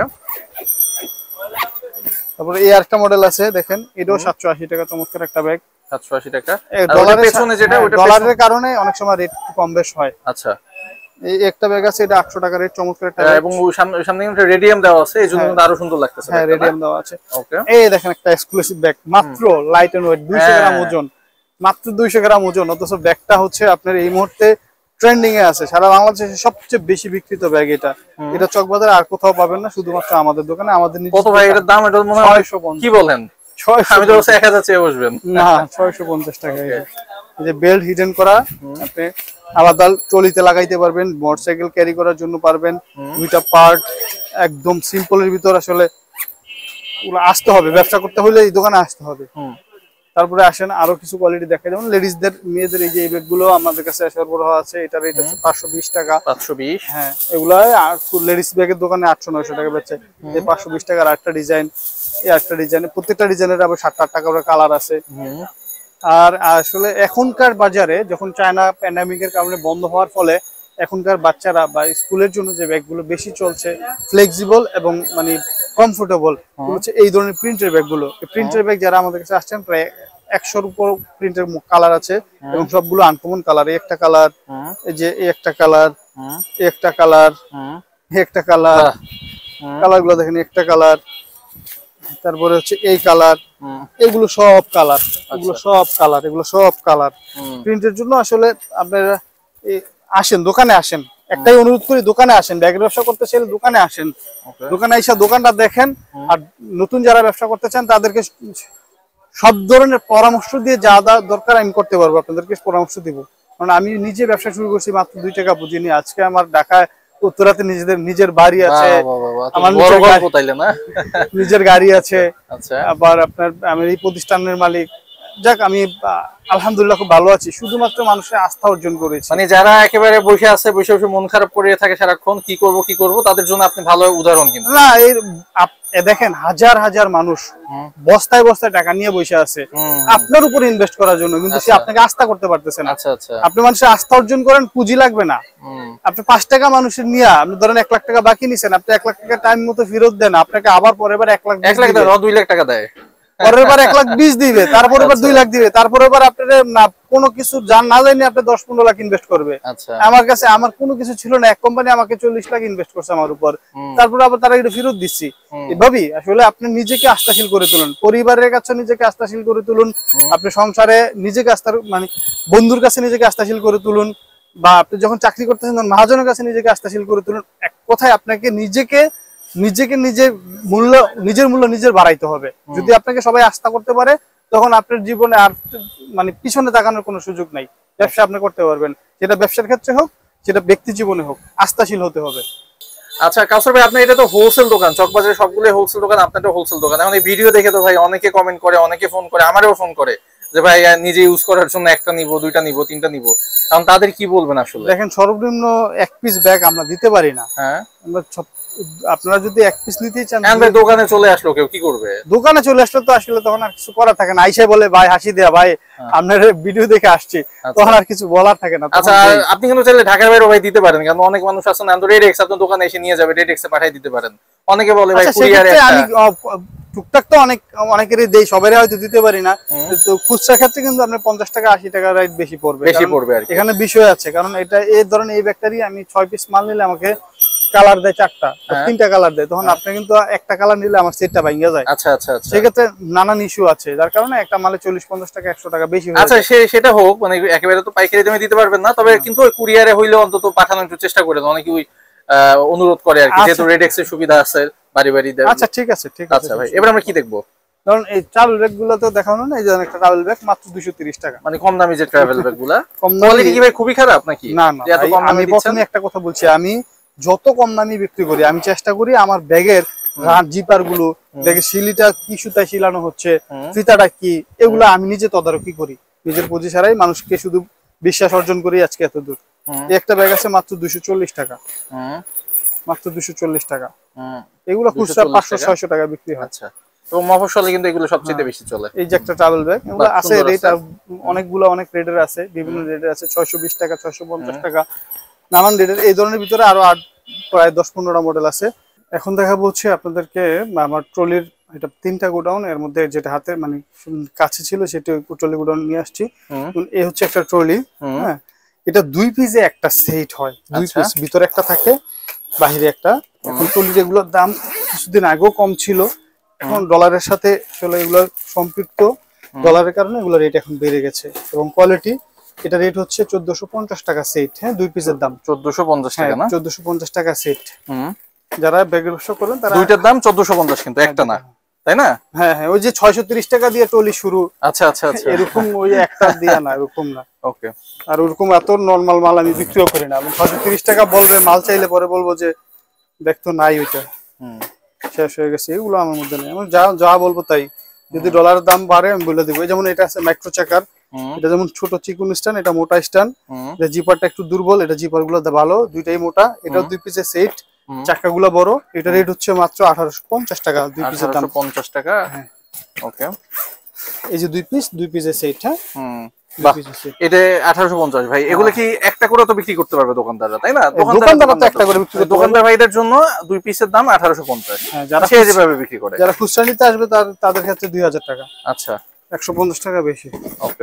[SPEAKER 1] তারপরে এই আরেকটা মডেল আছে দেখেন, এটাও সাতশো আশি টাকা, চমৎকার একটা ব্যাগ।
[SPEAKER 2] সাতশো আশি টাকা।
[SPEAKER 1] ডলারের পেছনে যেটা, ওটা ডলারের কারণে অনেক সময় রেট কম বেশ হয়।
[SPEAKER 2] আচ্ছা,
[SPEAKER 1] এই একটা ব্যাগ আছে, এটা আটশো টাকা রেট, চমৎকার একটা,
[SPEAKER 2] এবং সামনে সামনে একটা রেডিয়াম দেওয়া আছে, এজন্য কিন্তু আরো সুন্দর লাগতেছে।
[SPEAKER 1] হ্যাঁ, রেডিয়াম দেওয়া আছে।
[SPEAKER 2] ওকে।
[SPEAKER 1] এই দেখেন একটা এক্সক্লুসিভ ব্যাগ, মাত্র লাইট এন্ড ওয়েট, দুইশো গ্রাম ওজন, মাত্র দুইশো গ্রাম ওজন, অথচ ব্যাগটা হচ্ছে আপনার এই মুহূর্তে ট্রেন্ডিং এ আছে, সারা বাংলাদেশে সবচেয়ে বেশি বিক্রিত ব্যাগ এটা। এটা চকবাজারে আর কোথাও পাবেন না, শুধুমাত্র আমাদের দোকানে, আমাদের নিজস্ব।
[SPEAKER 2] কত ভাই এটার দাম? এটা মনে হয় ছয়শো পঞ্চাশ। কি বলেন? ছয়শো? আমি তো এক হাজার চেয়ে বসবেন।
[SPEAKER 1] না, ছয়শো পঞ্চাশ টাকা। এই যে বেল্ট হিডেন করা, আপনি আলাদা ট্রলিতে লাগাইতে পারবেন, মোটরসাইকেল ক্যারি করার জন্য পারবেন, দুইটা পার্ট, একদম সিম্পলের ভিতর। আসলে ওগুলো আসতে হবে, ব্যবসা করতে হলে এই দোকানে আসতে হবে। তারপরে আসেন আরো কিছু কোয়ালিটি দেখাই, যেমন লেডিসদের, মেয়েদের এই যে এই ব্যাগগুলো আমাদের কাছে সরবরাহ আছে, এটা রেট হচ্ছে পাঁচশো বিশ টাকা।
[SPEAKER 2] পাঁচশো বিশ?
[SPEAKER 1] হ্যাঁ, এগুলো লেডিস ব্যাগের দোকানে আটশো নয়শো টাকা বেচে, এই পাঁচশো বিশ টাকার আরেকটা ডিজাইন, এই একটা ডিজাইন, প্রত্যেকটা ডিজাইনের আবার সাত আট টাকা করে কালার আছে। আর আসলে এখনকার বাজারে যখন চায়না প্যান্ডামিকের কারণে বন্ধ হওয়ার ফলে এখনকার বাচ্চারা বা স্কুলের জন্য যে ব্যাগগুলো বেশি চলছে ফ্লেক্সিবল এবং মানে কমফোর্টেবল হচ্ছে এই ধরনের প্রিন্টের ব্যাগগুলো। এই প্রিন্টের ব্যাগ যারা আমাদের কাছে আসছেন প্রায় একশোর উপর প্রিন্টের কালার আছে এবং সবগুলো আনকমন কালার। এই একটা কালার, এই যে এই একটা কালার, এই একটা কালার, এই একটা কালার, কালার গুলো দেখেন একটা কালার, তারপরে হচ্ছে এই কালার, এগুলো সব কালার, এগুলো সব কালার, এগুলো সব কালার। প্রিন্টের জন্য আসলে আপনারা আসেন, দোকানে আসেন, একটাই অনুরোধ করি দোকানে আসেন। ব্যাগের ব্যবসা করতে চাইলে দোকানে আসেন, দোকানে এসে দোকানটা দেখেন। আর নতুন যারা ব্যবসা করতে চান তাদেরকে সব ধরনের পরামর্শ দিয়ে যা যা দরকার আমি করতে পারবো, আপনাদেরকে পরামর্শ দিব। কারণ আমি নিজে ব্যবসা শুরু করছি মাত্র দুই টাকা পুঁজি নিয়ে। আজকে আমার ঢাকায় উত্তরাতে নিজেদের নিজের বাড়ি আছে, আমার নিজের গাড়ি আছে, আবার আপনার আমি এই প্রতিষ্ঠানের মালিক। যাক, আমি আলহামদুলিল্লাহ খুব ভালো আছি, শুধুমাত্র মানুষের আস্থা অর্জন করেছি।
[SPEAKER 2] মানে যারা একেবারে বসে আছে, বসে বসে মন খারাপ করে থাকে সারাক্ষণ, কি করব কি করব, তাদের জন্য আপনি ভালো উদাহরণ। কিন্তু
[SPEAKER 1] না, এই দেখেন হাজার হাজার মানুষ বস্তায় বস্তায় টাকা নিয়ে বসে আছে আপনার উপর ইনভেস্ট করার জন্য, কিন্তু সে আপনাকে আস্থা করতে পারতেছে না। আপনি মানুষের আস্থা অর্জন করেন, পুঁজি লাগবে না। আপনি পাঁচ টাকা মানুষের নিয়ে আপনি ধরেন এক লাখ টাকা বাকি নিছেন, আপনি এক লাখ টাকা টাইম মতো ফেরত দেন, আপনাকে আবার পরের বার এক লাখ
[SPEAKER 2] এক লাখ দুই লাখ টাকা দেয়,
[SPEAKER 1] পরের বার এক লাখ বিশ দিবে, তারপরে বার দুই লাখ দিবে, তারপরে বার আপনার না কোনো কিছু জান না জানি আপনি দশ পনেরো লাখ ইনভেস্ট করবে। আমার কাছে আমার কোনো কিছু ছিল না, এক কোম্পানি আমাকে চল্লিশ লাখ ইনভেস্ট করছে আমার উপর, তারপরে আবার তারা এটা ফেরত দিচ্ছি। এভাবেই আসলে আপনি নিজেকে আস্থাশীল করে তুলুন, পরিবারের কাছে নিজেকে আস্থাশীল করে তুলুন, আপনি সংসারে নিজেকে আস্থা মানে বন্ধুর কাছে নিজেকে আস্থাশীল করে তুলুন, বা আপনি যখন চাকরি করতেছেন মহাজনের কাছে নিজেকে আস্থাশীল করে তুলুন। এক কথায় আপনাকে নিজেকে নিজেকে নিজের মূল্য নিজের মূল্য নিজের বাড়াইতে হবে। যদি আপনাকে সবাই আস্থা করতে পারে তখন আপনার জীবনে আর মানে পিছনে তাকানোর কোনো সুযোগ নাই। ব্যবসা আপনি করতে পারবেন, সেটা ব্যবসার ক্ষেত্রে হোক, সেটা ব্যক্তি জীবনে হোক, আস্থাশীল হতে হবে।
[SPEAKER 2] আচ্ছা কাউসার ভাই, আপনি এটা তো হোলসেল দোকান, চকবাজারে সবগুলো হোলসেল দোকান, আপনার তো হোলসেল দোকান। এখন এই ভিডিও দেখে তো ভাই অনেকে কমেন্ট করে, অনেকে ফোন করে, আমারও ফোন করে যে ভাই নিজে ইউজ করার জন্য একটা নিব, দুইটা নিব, তিনটা নিব। এখন তাদের কি বলবেন আসলে?
[SPEAKER 1] দেখেন, সর্বনিম্ন এক পিস ব্যাগ আমরা দিতে পারি না। হ্যাঁ, আমরা আপনারা যদি এক পিস নিতে চান,
[SPEAKER 2] দোকানে চলে আসলো কেউ কি করবে?
[SPEAKER 1] দোকানে চলে আসলো তো আসলে তখন আর কিছু করার থাকে না। আইসা বলে ভাই হাসি দেয়া, ভাই আপনার ভিডিও দেখে আসছি, তখন আর কিছু বলার থাকে না।
[SPEAKER 2] আচ্ছা, আপনি কিন্তু চাইলে ঢাকার বাইরেও ভাই দিতে পারেন, কারণ অনেক মানুষ আছেন রেডেক্স আপনার দোকানে এসে নিয়ে যাবে, রেডেক্সে পাঠিয়ে দিতে পারেন। অনেকে বলে ভাই কুরিয়ারে,
[SPEAKER 1] আমি টুকটাক তো অনেক অনেকেরই দেই, সবারই হয়তো দিতে পারি না। তো খুচরা ক্ষেত্রে কিন্তু আপনার পঞ্চাশ টাকা আশি টাকা রাইট বেশি পড়বে,
[SPEAKER 2] বেশি পড়বে আর
[SPEAKER 1] এখানে বিষয় আছে। কারণ এটা এই ধরনের এই ব্যাগটারই আমি ছয় পিস মাল নিলে আমাকে কালার দেয় চারটা, তিনটা কালার দেয়, তখন আপনি কিন্তু একটা কালার নিলে আমার সেটটা ভাঙা যায়।
[SPEAKER 2] আচ্ছা আচ্ছা আচ্ছা,
[SPEAKER 1] সেক্ষেত্রে নানান ইস্যু আছে, যার কারণে একটা মালে চল্লিশ পঞ্চাশ টাকা একশো টাকা বেশি।
[SPEAKER 2] আচ্ছা, সেটা হোক, মানে একেবারে তো পাইকারি দামে দিতে পারবেন না, তবে কিন্তু ওই কুরিয়ারে হইলে অন্তত পাঠানোর একটু চেষ্টা করে, অনেকে ওই অনুরোধ করে আর কি, যেহেতু রেডেক্সের সুবিধা আছে বাড়ি বাড়ি দেয়।
[SPEAKER 1] আচ্ছা ঠিক আছে, ঠিক আছে।
[SPEAKER 2] আচ্ছা ভাই, এবার আমরা কি দেখবো?
[SPEAKER 1] কারণ এই ট্রাভেল ব্যাগ গুলো তো দেখানো না, এই যে একটা ট্রাভেল ব্যাগ মাত্র দুইশো তিরিশ টাকা,
[SPEAKER 2] মানে কম দামি যে ট্রাভেল ব্যাগ গুলা। কোয়ালিটি কি ভাই খুবই খারাপ নাকি?
[SPEAKER 1] না না, আমি প্রথমে একটা কথা বলছি, আমি যত কম দামি বিক্রি করি আমি চেষ্টা করি আমার ব্যাগের জিপার গুলো ব্যাগের শিলিটা কি সুতায় শিলানো হচ্ছে, ফিতাটা কি, এগুলো আমি নিজে তদারকি করি, নিজের পুঁজি ছাড়াই মানুষকে শুধু বিশ্বাস অর্জন করি আজকে এত দূর। একটা ব্যাগ আছে মাত্র দুইশো চল্লিশ টাকা, মাত্র দুইশো চল্লিশ টাকা। এগুলো খুচরা পাঁচশো ছয়শো টাকা বিক্রি হয়।
[SPEAKER 2] আচ্ছা, তো মফস্বলে কিন্তু এগুলো সবচেয়ে বেশি চলে।
[SPEAKER 1] এই যে একটা ট্রাভেল ব্যাগ, এগুলো আছে রেট অনেকগুলো, অনেক রেটের আছে, বিভিন্ন রেটের আছে, ছয়শো বিশ টাকা, ছয়শো পঞ্চাশ টাকা, নানান রেটের। এই ধরনের ভিতরে আরো আট প্রায় দশ পনেরোটা মডেল আছে। এখন দেখাবো হচ্ছে আপনাদেরকে আমার ট্রলির, এটা তিনটা গোডাউন, এর মধ্যে যেটা হাতে মানে কাছে ছিল সেটা ট্রলি গোডাউন নিয়ে আসছি। এই হচ্ছে একটা ট্রলি, হ্যাঁ, এটা দুই পিসে একটা সেট হয়, দুই পিস, ভিতরে একটা থাকে বাহিরে একটা। এখন ট্রলির এগুলোর দাম কিছুদিন আগেও কম ছিল, এখন ডলারের সাথে আসলে এগুলো সম্পৃক্ত, ডলারের কারণে এগুলো রেট এখন বেড়ে গেছে। এবং কোয়ালিটি, এটা রেট হচ্ছে চোদ্দশো পঞ্চাশ টাকা সেট। হ্যাঁ, দুই পিসের দাম
[SPEAKER 2] চোদ্দশো পঞ্চাশ টাকা না,
[SPEAKER 1] চোদ্দশো পঞ্চাশ টাকা সেট। যারা ব্যাগের ব্যবসা করেন তারা,
[SPEAKER 2] দুইটার দাম চোদ্দশো পঞ্চাশ, কিন্তু একটা না, তাই না?
[SPEAKER 1] হ্যাঁ হ্যাঁ, ওই যে ছয়শো তিরিশ টাকা দিয়ে ট্রলি শুরু।
[SPEAKER 2] আচ্ছা আচ্ছা আচ্ছা,
[SPEAKER 1] এরকম ওই একটা দিয়া না, এরকম না।
[SPEAKER 2] ওকে।
[SPEAKER 1] আর ওরকম এত নরমাল মাল আমি বিক্রিও করি না। আমি ছয়শো তিরিশ টাকা বলবে, মাল চাইলে পরে বলবো যে দেখতো নাই, ওইটা শেষ হয়ে গেছে, এগুলো আমার মধ্যে নেই। আমি যা যা বলবো তাই, যদি ডলারের দাম বাড়ে আমি বলে দেবো। যেমন এটা আছে মাইক্রো চাকার, এটা যেমন ছোট চিকুন স্ট্যান্ড, এটা মোটা স্ট্যান্ড, এটা জিপারটা একটু দুর্বল, এটা জিপার গুলো ভালো, দুইটাই মোটা। এটা দুই পিসের সেট, চাকা গুলো বড়। এটা রেট হচ্ছে মাত্র আঠারোশো পঞ্চাশ টাকা, দুই পিসের দাম
[SPEAKER 2] পঞ্চাশ টাকা। হ্যাঁ, ওকে।
[SPEAKER 1] এই যে দুই পিস, দুই পিসের সেট। হ্যাঁ,
[SPEAKER 2] এটা আঠারোশো পঞ্চাশ ভাই। এগুলো কি একটা করে তো বিক্রি করতে পারবে দোকানদাররা, তাই না?
[SPEAKER 1] দোকানদাররা তো একটা করে বিক্রি করতে পারবে।
[SPEAKER 2] দোকানদার ভাইদের জন্য দুই পিসের দাম আঠারোশো পঞ্চাশ,
[SPEAKER 1] যারা
[SPEAKER 2] সে যেভাবে বিক্রি করে।
[SPEAKER 1] যারা খুচরা নিতে আসবে তাদের ক্ষেত্রে দুই হাজার টাকা।
[SPEAKER 2] আচ্ছা,
[SPEAKER 1] একশো পঞ্চাশ টাকা বেশি।
[SPEAKER 2] ওকে।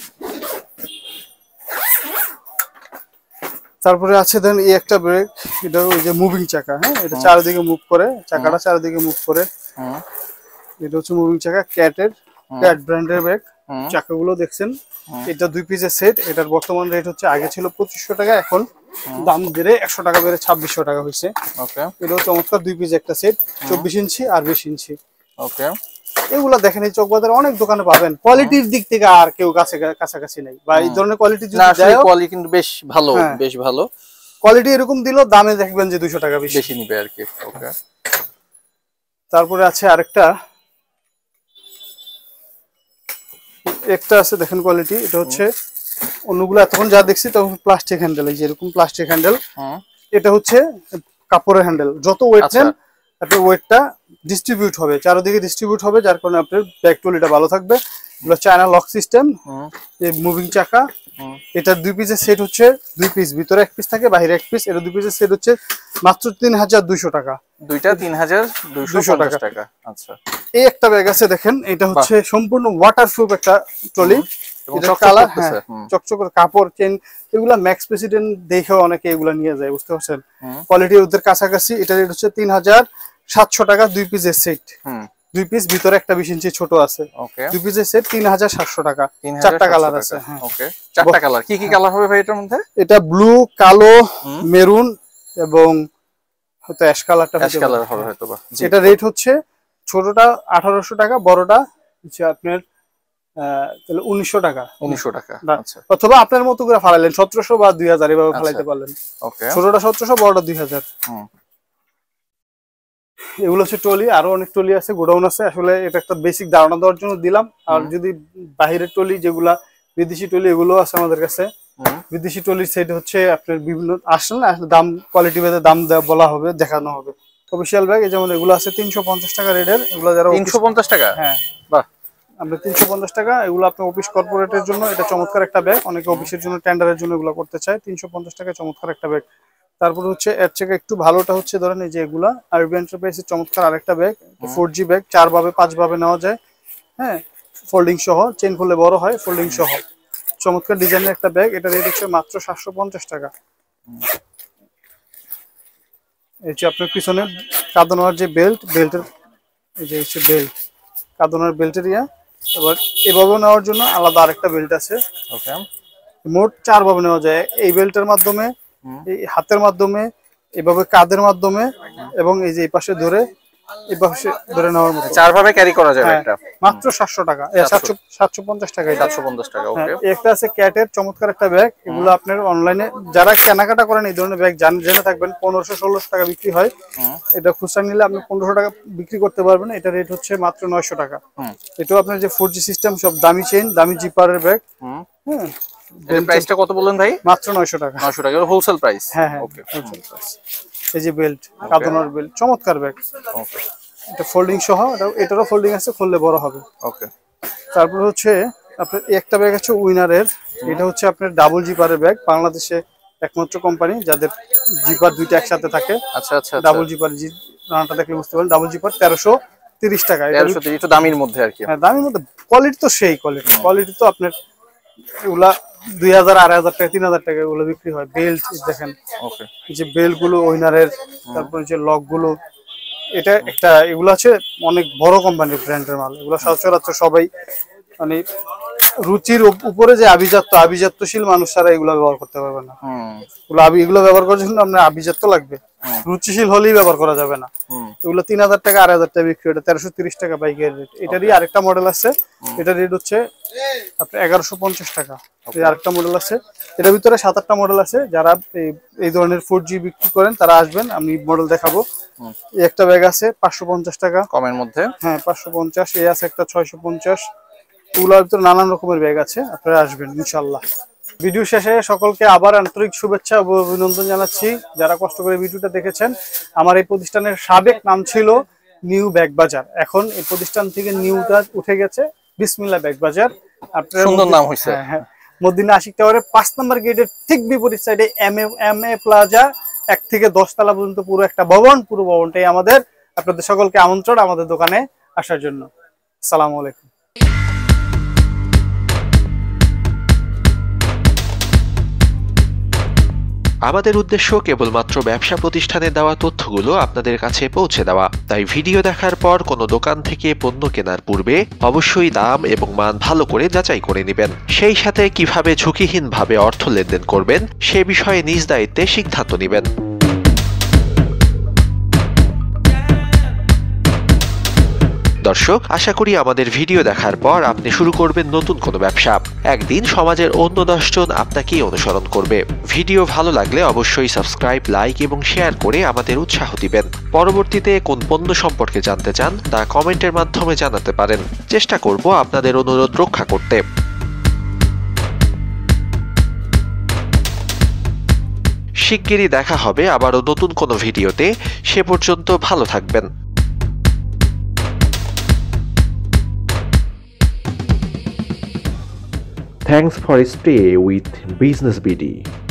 [SPEAKER 1] তারপরে আছে দেন এই একটা ব্রেক, এটা ওই যে মুভিং চাকা, হ্যাঁ এটা চারিদিকে মুভ করে, চাকাটা চারিদিকে মুভ করে। এটা হচ্ছে মুভিং চাকা, ক্যাটের, ক্যাট ব্র্যান্ডের ব্রেক। চাকাগুলো দেখছেন, এটা দুই পিসের সেট। এটার বর্তমান রেট হচ্ছে আগে ছিল পঁচিশশো টাকা, এখন দাম বেড়ে একশো টাকা বেড়ে ছাব্বিশশো টাকা হয়েছে। ওকে, এটাও চমৎকার দুই পিস একটা সেট, চব্বিশ ইঞ্চি আর বিশ ইঞ্চি। ওকে, এগুলা দেখেন এই চকবাজারে অনেক দোকানে পাবেন। কোয়ালিটির দিক থেকে আর কেউ কাছে কাছাকাছি নেই বা এই ধরনের কোয়ালিটি যদি দেয়,
[SPEAKER 2] কোয়ালিটি কিন্তু বেশ ভালো, বেশ ভালো
[SPEAKER 1] কোয়ালিটি। এরকম দিলেও দামে দেখবেন যে দুইশো টাকা বেশি
[SPEAKER 2] বেশি নিবে আর কি। ওকে,
[SPEAKER 1] তারপরে আছে আরেকটা, একটা আছে দেখেন কোয়ালিটি, এটা হচ্ছে অন্যগুলো এতক্ষণ যা দেখছি তখন প্লাস্টিক হ্যান্ডেল, এই যে এরকম প্লাস্টিক হ্যান্ডেল। এটা হচ্ছে কাপড়ের হ্যান্ডেল, যত ওয়েট নেন আপনার ওয়েটটা ডিস্ট্রিবিউট হবে, চারিদিকে ডিস্ট্রিবিউট হবে, যার কারণে আপনার ব্যাক ট্রলিটা ভালো থাকবে। এগুলো চায়না লক সিস্টেম, এই মুভিং চাকা। এটা দুই পিসের সেট হচ্ছে, দুই পিস, ভিতরে এক পিস থাকে, বাইরে এক পিস। এটা দুই পিসের সেট হচ্ছে মাত্র তিন হাজার দুইশো টাকা, দুইটা তিন হাজার দুইশো টাকা। আচ্ছা, এই একটা ব্যাগ আছে দেখেন, এটা হচ্ছে সম্পূর্ণ ওয়াটারপ্রুফ একটা ট্রলি। এটা কালার, হ্যাঁ চকচকে কাপড়, চেন, এগুলা ম্যাক্স প্রেসিডেন্ট দেখেও অনেকে এগুলা নিয়ে যায়, বুঝতে পারছেন? কোয়ালিটি ওদের কাছাকাছি। এটা রেট হচ্ছে তিন হাজার সাতশো টাকা, দুই পিসের সেট। দুই পিস, ভিতরে একটা বিশ ইঞ্চি ছোট আছে। দুই পিসের সেট তিন হাজার সাতশো টাকা, চারটা কালার আছে।
[SPEAKER 2] ওকে, চারটা কালার। কি কি কালার হবে ভাই এটার মধ্যে?
[SPEAKER 1] এটা ব্লু, কালো, মেরুন এবং হয়তো অ্যাশ কালারটা হবে হয়তো বা। এটা রেট হচ্ছে ছোটটা আঠারোশো টাকা, বড়টা হচ্ছে আপনার তাহলে উনিশশো টাকা।
[SPEAKER 2] উনিশশো টাকা, আচ্ছা।
[SPEAKER 1] অথবা আপনার মতো করে ফালাইলেন সতেরোশো বা দুই হাজার এভাবে ফালাইতে পারলেন। ওকে, ছোটটা সতেরোশো, বড়টা দুই হাজার। এগুলো হচ্ছে ট্রলি, আরো অনেক ট্রলি আছে, গোডাউন আছে। আসলে এটা একটা বেসিক ধারণা দেওয়ার জন্য দিলাম। আর যদি বাহিরের ট্রলি যেগুলা বিদেশি ট্রলি, এগুলো আছে আমাদের কাছে। বিদেশি ট্রলির সেট হচ্ছে আপনার বিভিন্ন আসলে না, দাম কোয়ালিটি ভেদে দাম বলা হবে, দেখানো হবে। অফিসিয়াল ব্যাগ এই যেমন এগুলো আছে তিনশো পঞ্চাশ টাকা রেটের, এগুলো যারা
[SPEAKER 2] তিনশো পঞ্চাশ টাকা,
[SPEAKER 1] হ্যাঁ বাহ, আমরা তিনশো পঞ্চাশ টাকা। এগুলো আপনার অফিস কর্পোরেটের জন্য এটা চমৎকার একটা ব্যাগ, অনেকে অফিসের জন্য টেন্ডারের জন্য এগুলো করতে চায়। তিনশো পঞ্চাশ টাকা চমৎকার একটা ব্যাগ। তারপর হচ্ছে এর থেকে একটু ভালোটা হচ্ছে ধরেন এই যে এগুলা আরবি এন্টারপ্রাইজের চমৎকার আরেকটা ব্যাগ, ফোর জি ব্যাগ, চার ভাবে পাঁচ ভাবে নেওয়া যায়, হ্যাঁ ফোল্ডিং সহ, চেন খুললে বড় হয়, ফোল্ডিং সহ, চমৎকার ডিজাইনের একটা ব্যাগ। এটা রেট হচ্ছে মাত্র সাতশো পঞ্চাশ টাকা। এই যে আপনার পিছনে কাঁদানোর যে বেল্ট, বেল্টের এই যে হচ্ছে বেল্ট, কাঁদানোর বেল্টের ইয়া। এবার এভাবে নেওয়ার জন্য আলাদা আরেকটা বেল্ট আছে। ওকে, মোট চার ভাবে নেওয়া যায় এই বেল্টের মাধ্যমে, এই হাতের মাধ্যমে, এভাবে কাঁধের মাধ্যমে, এবং এই যে এই পাশে ধরে এই পাশে ধরে নেওয়ার মতো
[SPEAKER 2] চার ভাবে ক্যারি করা যাবে। এটা
[SPEAKER 1] মাত্র সাতশো টাকা, সাতশো সাতশো পঞ্চাশ টাকা,
[SPEAKER 2] সাতশো পঞ্চাশ টাকা। ওকে,
[SPEAKER 1] একটা আছে ক্যাটের চমৎকার একটা ব্যাগ। এগুলো আপনার অনলাইনে যারা কেনাকাটা করেন এই ধরনের ব্যাগ জেনে থাকবেন, পনেরোশো ষোলোশো টাকা বিক্রি হয়। এটা খুচরা নিলে আপনি পনেরোশো টাকা বিক্রি করতে পারবেন। এটা রেট হচ্ছে মাত্র নয়শো টাকা। এটাও আপনার যে ফোর জি সিস্টেম, সব দামি চেইন, দামি জিপারের ব্যাগ। হ্যাঁ,
[SPEAKER 2] এর প্রাইসটা কত বললেন ভাই?
[SPEAKER 1] মাত্র নয়শো টাকা।
[SPEAKER 2] নয়শো টাকা হোলসেল প্রাইস।
[SPEAKER 1] হ্যাঁ হ্যাঁ, ওকে, হোলসেল প্রাইস। এই যে বেল্ট, কাঁদানোর বেল্ট, চমৎকার ব্যাগ। ওকে, এটা ফোল্ডিং সহ, এটারও ফোল্ডিং আছে, খুললে বড় হবে। ওকে, তারপর হচ্ছে আপনার একটা ব্যাগ আছে উইনারের, এটা হচ্ছে আপনার ডাবল জিপারের ব্যাগ, বাংলাদেশে একমাত্র কোম্পানি যাদের জিপার দুইটা একসাথে থাকে।
[SPEAKER 2] আচ্ছা আচ্ছা,
[SPEAKER 1] ডাবল জিপার, জি রানাটা দেখলে বুঝতে পারেন, ডাবল জিপার তেরোশো তিরিশ টাকা।
[SPEAKER 2] তেরোশো তিরিশ, একটু দামির মধ্যে আর কি।
[SPEAKER 1] হ্যাঁ, দামির মধ্যে, কোয়ালিটি তো সেই কোয়ালিটি। কোয়ালিটি তো আপনার এগুলা দুই হাজার, আড়াই হাজার টাকা, তিন হাজার টাকা এগুলো বিক্রি হয়। বেল্ট দেখেন, ওকে, যে বেল্ট গুলো উইনারের, তারপর যে লক গুলো, এটা একটা, এগুলো আছে অনেক বড় কোম্পানির ব্র্যান্ডের মাল। এগুলো সচরাচর সবাই মানে রুচির উপরে যে আভিজাত্য, আভিজাত্যশীল মানুষ ছাড়া এগুলো ব্যবহার করতে পারবে না। এগুলো এগুলো ব্যবহার করার জন্য আপনার আভিজাত্য লাগবে, রুচিশীল হলেই ব্যবহার করা যাবে না। এগুলো তিন হাজার টাকা, আড়াই হাজার টাকা বিক্রি, এটা তেরোশো তিরিশ টাকা বাইকের রেট। এটারই আরেকটা মডেল আছে, এটার রেট হচ্ছে আপনার এগারোশো পঞ্চাশ টাকা। আরেকটা মডেল আছে, এটার ভিতরে সাত আটটা মডেল আছে। যারা এই ধরনের ফোর জি বিক্রি করেন তারা আসবেন, আমি মডেল দেখাবো। এই একটা ব্যাগ আছে পাঁচশো পঞ্চাশ টাকা
[SPEAKER 2] কমের মধ্যে,
[SPEAKER 1] হ্যাঁ পাঁচশো পঞ্চাশ। এই আছে একটা ছয়শো পঞ্চাশ। এগুলোর ভিতরে নানান রকমের ব্যাগ আছে, আপনারা আসবেন ইনশাল্লাহ। ভিডিও শেষে সকলকে আবার আন্তরিক শুভেচ্ছা ও অভিনন্দন জানাচ্ছি যারা কষ্ট করে ভিডিওটা দেখেছেন। আমার এই প্রতিষ্ঠানের সাবেক নাম ছিল নিউ ব্যাগ বাজার, এখন এই প্রতিষ্ঠান থেকে নিউটা উঠে গেছে বিসমিল্লাহ ব্যাগ বাজার। আপনার
[SPEAKER 2] সুন্দর নাম হয়েছে।
[SPEAKER 1] হ্যাঁ, মদিনা আশিক টাওয়ারের পাঁচ নম্বর গেটের ঠিক বিপরীত সাইডে M A M A plaza, এক থেকে দশ তলা পর্যন্ত পুরো একটা ভবন, পুরো ভবনটাই আমাদের। আপনাদের সকলকে আমন্ত্রণ আমাদের দোকানে আসার জন্য। আসসালামু আলাইকুম।
[SPEAKER 3] আমাদের উদ্দেশ্য কেবলমাত্র ব্যবসা প্রতিষ্ঠানে দেওয়া তথ্যগুলো আপনাদের কাছে পৌঁছে দেওয়া, তাই ভিডিও দেখার পর কোনো দোকান থেকে পণ্য কেনার পূর্বে অবশ্যই দাম এবং মান ভালো করে যাচাই করে নেবেন। সেই সাথে কিভাবে ঝুঁকিহীনভাবে অর্থ লেনদেন করবেন সে বিষয়ে নিজ দায়িত্বে সিদ্ধান্ত নেবেন। দর্শক, আশা করি আমাদের ভিডিও দেখার পর আপনি শুরু করবেন নতুন কোনো ব্যবসা। একদিন সমাজের অন্য দশজন আপনাকেই অনুসরণ করবে। ভিডিও ভালো লাগলে অবশ্যই সাবস্ক্রাইব, লাইক এবং শেয়ার করে আমাদের উৎসাহ দিবেন। পরবর্তীতে কোন পণ্য সম্পর্কে জানতে চান তা কমেন্টের মাধ্যমে জানাতে পারেন। চেষ্টা করব আপনাদের অনুরোধ রক্ষা করতে। শিগগিরই দেখা হবে আবারও নতুন কোনো ভিডিওতে। সে পর্যন্ত ভালো থাকবেন। Thanks for stay with Business B D.